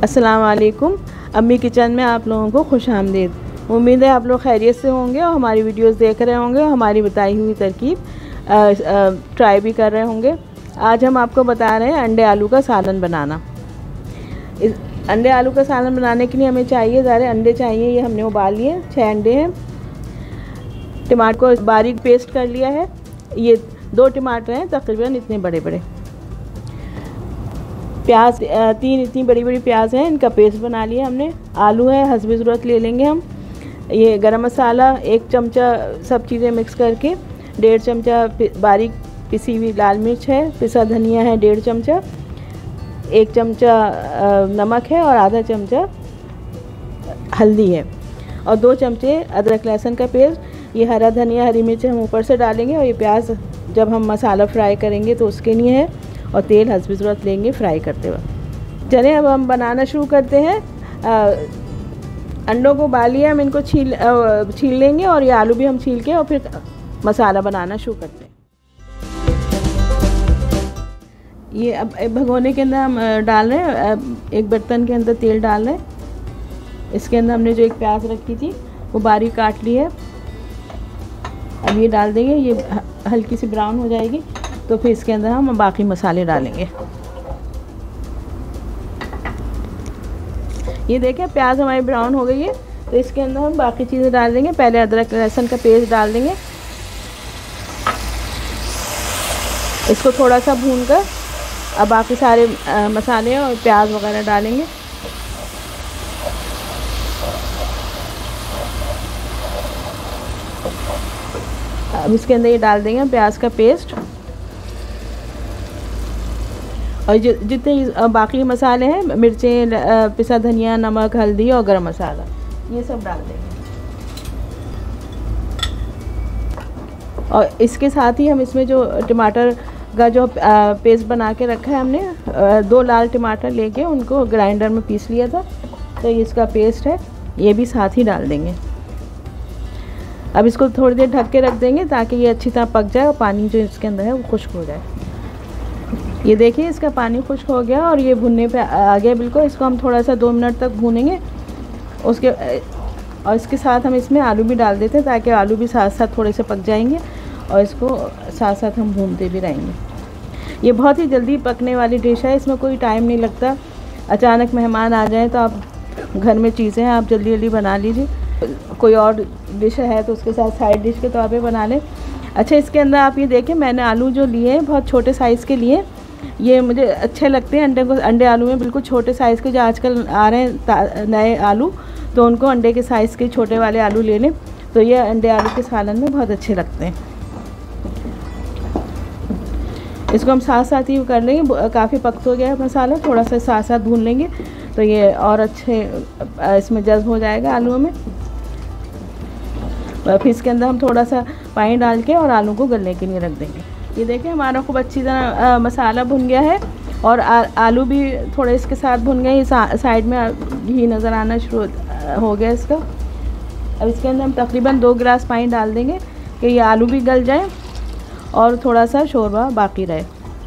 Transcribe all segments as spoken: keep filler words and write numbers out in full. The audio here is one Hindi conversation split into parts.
अस्सलाम वालेकुम। अम्मी किचन में आप लोगों को खुश आमदीद। उम्मीद है आप लोग खैरियत से होंगे और हमारी वीडियोस देख रहे होंगे और हमारी बताई हुई तरकीब ट्राई भी कर रहे होंगे। आज हम आपको बता रहे हैं अंडे आलू का सालन बनाना। इस अंडे आलू का सालन बनाने के लिए हमें चाहिए ज़्यादा अंडे चाहिए। ये हमने उबाल लिए, छः अंडे हैं। टमाटर को बारीक पेस्ट कर लिया है। ये दो टमाटर हैं तकरीबन इतने बड़े बड़े। प्याज तीन इतनी बड़ी बड़ी प्याज हैं, इनका पेस्ट बना लिया हमने। आलू है, हस्बे ज़रूरत ले लेंगे हम। ये गरम मसाला एक चमचा, सब चीज़ें मिक्स करके। डेढ़ चमचा बारीक पिसी हुई लाल मिर्च है, पिसा धनिया है डेढ़ चमचा, एक चमचा नमक है और आधा चमचा हल्दी है और दो चमचे अदरक लहसुन का पेस्ट। ये हरा धनिया हरी मिर्च हम ऊपर से डालेंगे और ये प्याज जब हम मसाला फ्राई करेंगे तो उसके लिए है। और तेल हस्बे ज़रूरत लेंगे फ्राई करते वक्त। चलिए अब हम बनाना शुरू करते हैं। आ, अंडों को उबालिए, हम इनको छील छील लेंगे और ये आलू भी हम छील के और फिर मसाला बनाना शुरू करते हैं। ये अब भगोने के अंदर हम डाल रहे हैं, एक बर्तन के अंदर तेल डाल रहे हैं। इसके अंदर हमने जो एक प्याज रखी थी वो बारीक काट ली है। अब ये डाल देंगे, ये हल्की सी ब्राउन हो जाएगी तो फिर इसके अंदर हम बाकी मसाले डालेंगे। ये देखें प्याज हमारी ब्राउन हो गई है तो इसके अंदर हम बाकी चीज़ें डाल देंगे। पहले अदरक लहसुन का पेस्ट डाल देंगे, इसको थोड़ा सा भून कर अब बाकी सारे आ, मसाले और प्याज वगैरह डालेंगे। अब इसके अंदर ये डाल देंगे प्याज का पेस्ट और जि, जितने बाकी मसाले हैं, मिर्चें, पिसा धनिया, नमक, हल्दी और गरम मसाला, ये सब डाल देंगे। और इसके साथ ही हम इसमें जो टमाटर का जो पेस्ट बना के रखा है हमने, दो लाल टमाटर लेके उनको ग्राइंडर में पीस लिया था तो ये इसका पेस्ट है, ये भी साथ ही डाल देंगे। अब इसको थोड़ी देर ढक के रख देंगे ताकि ये अच्छी तरह पक जाए और पानी जो इसके अंदर है वो खुश्क हो जाए। ये देखिए इसका पानी खुश्क हो गया और ये भुनने पे आ गया बिल्कुल। इसको हम थोड़ा सा दो मिनट तक भूनेंगे। उसके और इसके साथ हम इसमें आलू भी डाल देते हैं ताकि आलू भी साथ साथ थोड़े से पक जाएंगे और इसको साथ साथ हम भूनते भी रहेंगे। ये बहुत ही जल्दी पकने वाली डिश है, इसमें कोई टाइम नहीं लगता। अचानक मेहमान आ जाएँ तो आप घर में चीज़ें हैं, आप जल्दी जल्दी बना लीजिए। कोई और डिश है तो उसके साथ साइड डिश के तौर पे बना लें। अच्छा, इसके अंदर आप ये देखें मैंने आलू जो लिए हैं बहुत छोटे साइज़ के लिए, ये मुझे अच्छे लगते हैं। अंडे को अंडे आलू में बिल्कुल छोटे साइज़ के जो आजकल आ रहे हैं नए आलू, तो उनको अंडे के साइज़ के छोटे वाले आलू ले लें तो ये अंडे आलू के सालन में बहुत अच्छे लगते हैं। इसको हम साथ साथ ही कर लेंगे। काफ़ी पक हो गया है मसाला, थोड़ा सा साथ साथ भून लेंगे तो ये और अच्छे इसमें जज्ब हो जाएगा आलूओं में। फिर इसके अंदर हम थोड़ा सा पानी डाल के और आलू को गलने के लिए रख देंगे। ये देखें हमारा खूब अच्छी तरह मसाला भुन गया है और आ, आलू भी थोड़े इसके साथ भुन गए। सा, साइड में घी नज़र आना शुरू हो गया इसका। अब इसके अंदर हम तकरीबन दो गिलास पानी डाल देंगे कि ये आलू भी गल जाए और थोड़ा सा शोरबा बाकी रहे।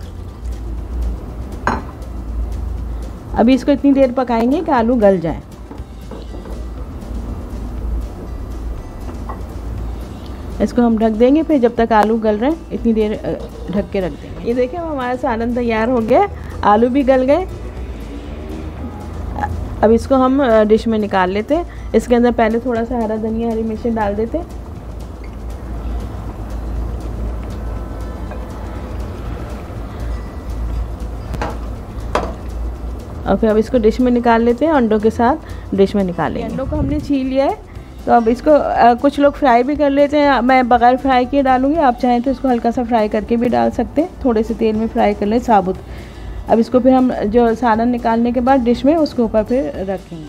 अभी इसको इतनी देर पकाएंगे कि आलू गल जाए। इसको हम ढक देंगे, फिर जब तक आलू गल रहे हैं इतनी देर ढक के रख देंगे। ये देखिए हमारा सालन तैयार हो गया, आलू भी गल गए। अब इसको हम डिश में निकाल लेते हैं। इसके अंदर पहले थोड़ा सा हरा धनिया हरी मिर्चें डाल देते हैं। और फिर अब इसको डिश में निकाल लेते हैं, अंडों के साथ डिश में निकाल लेंगे। अंडों को हमने छील लिया है तो अब इसको आ, कुछ लोग फ्राई भी कर लेते हैं। मैं बगैर फ्राई किए डालूंगी, आप चाहें तो इसको हल्का सा फ्राई करके भी डाल सकते हैं। थोड़े से तेल में फ्राई कर लें साबुत। अब इसको फिर हम जो सालन निकालने के बाद डिश में उसके ऊपर फिर रखेंगे।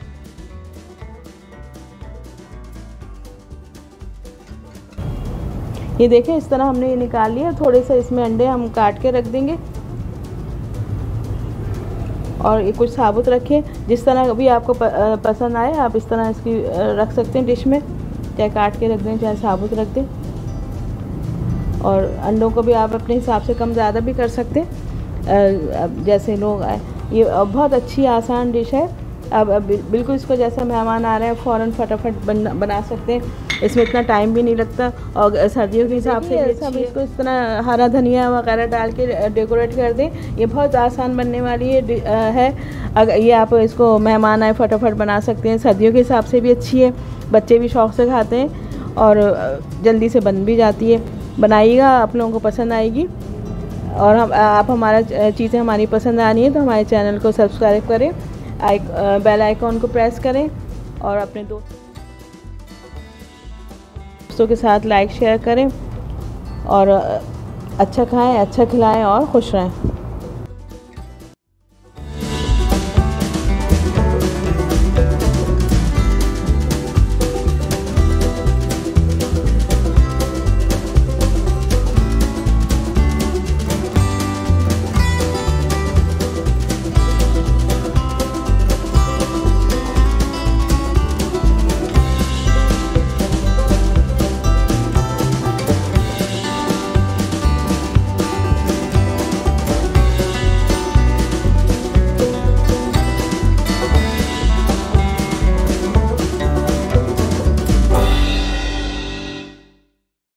ये देखें इस तरह हमने ये निकाल लिया। थोड़े से इसमें अंडे हम काट के रख देंगे और ये कुछ साबुत रखें। जिस तरह भी आपको पसंद आए आप इस तरह इसकी रख सकते हैं डिश में, चाहे काट के रख दें चाहे साबुत रख दें। और अंडों को भी आप अपने हिसाब से कम ज़्यादा भी कर सकते हैं, जैसे लोग आए। ये बहुत अच्छी आसान डिश है। अब अब बिल्कुल इसको जैसा मेहमान आ रहे हैं फ़ौरन फटाफट बन बना सकते हैं, इसमें इतना टाइम भी नहीं लगता। और सर्दियों के हिसाब से ये सब इसको इस तरह हरा धनिया वगैरह डाल के डेकोरेट कर दें। ये बहुत आसान बनने वाली है है अगर ये आप इसको मेहमान आए फटाफट बना सकते हैं। सर्दियों के हिसाब से भी अच्छी है, बच्चे भी शौक़ से खाते हैं और जल्दी से बन भी जाती है। बनाइएगा, आप लोगों को पसंद आएगी। और हम आप हमारा चीज़ें हमारी पसंद आनी है तो हमारे चैनल को सब्सक्राइब करें, आइक बेल आइकॉन को प्रेस करें और अपने दोस्तों के साथ लाइक शेयर करें। और अच्छा खाएं, अच्छा खिलाएं और खुश रहें।